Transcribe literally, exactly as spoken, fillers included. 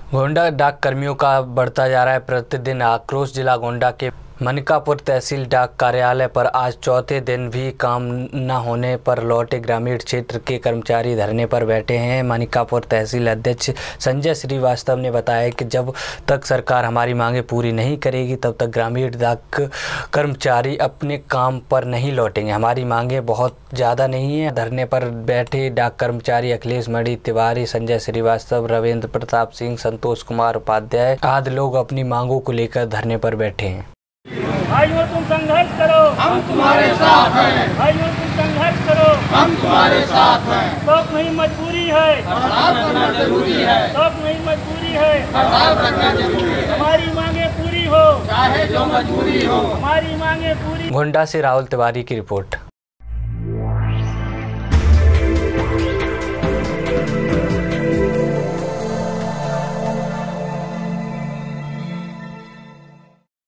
गोंडा डाक कर्मियों का बढ़ता जा रहा है प्रतिदिन आक्रोश। जिला गोंडा के मनिकापुर तहसील डाक कार्यालय पर आज चौथे दिन भी काम न होने पर लौटे ग्रामीण क्षेत्र के कर्मचारी धरने पर बैठे हैं। मनिकापुर तहसील अध्यक्ष संजय श्रीवास्तव ने बताया कि जब तक सरकार हमारी मांगें पूरी नहीं करेगी तब तक ग्रामीण डाक कर्मचारी अपने काम पर नहीं लौटेंगे। हमारी मांगें बहुत ज़्यादा नहीं है। धरने पर बैठे डाक कर्मचारी अखिलेश मणि तिवारी, संजय श्रीवास्तव, रविंद्र प्रताप सिंह, संतोष कुमार उपाध्याय आदि लोग अपनी मांगों को लेकर धरने पर बैठे हैं। भाइयों तुम संघर्ष करो, हम तुम्हारे साथ हैं। भाइयों तुम संघर्ष करो, हम तुम्हारे साथ हैं। शौक नहीं मजबूरी है, बर्ताव करना जरूरी है। शौक नहीं मजबूरी है, बर्ताव करना जरूरी है। हमारी मांगे पूरी हो, चाहे जो मजबूरी हो। हमारी मांगे पूरी। गोंडा से राहुल तिवारी की रिपोर्ट।